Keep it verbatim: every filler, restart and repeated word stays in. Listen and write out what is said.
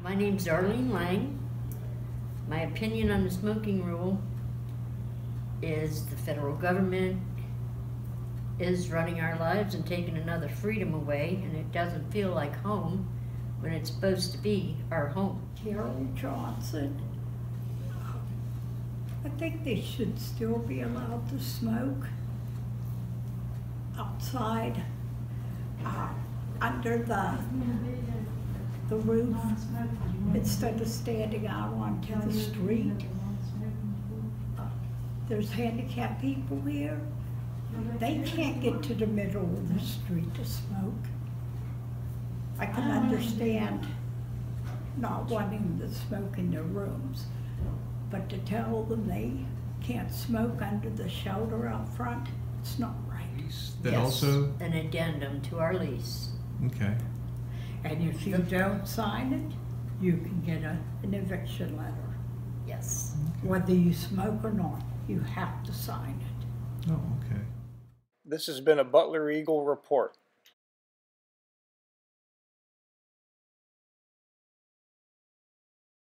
My name's Arlene Lang. My opinion on the smoking rule is the federal government is running our lives and taking another freedom away, and it doesn't feel like home when it's supposed to be our home. Carol Johnson. I think they should still be allowed to smoke outside, uh, under the, the roof, instead of standing out onto the street. Uh, There's handicapped people here. They can't get to the middle of the street to smoke. I can understand not wanting to smoke in their rooms, but to tell them they can't smoke under the shelter out front, it's not right. That Yes, also, an addendum to our lease. okay. And if you don't sign it, you can get a, an eviction letter. Yes. Whether you smoke or not, you have to sign it. Oh, okay. This has been a Butler Eagle Report.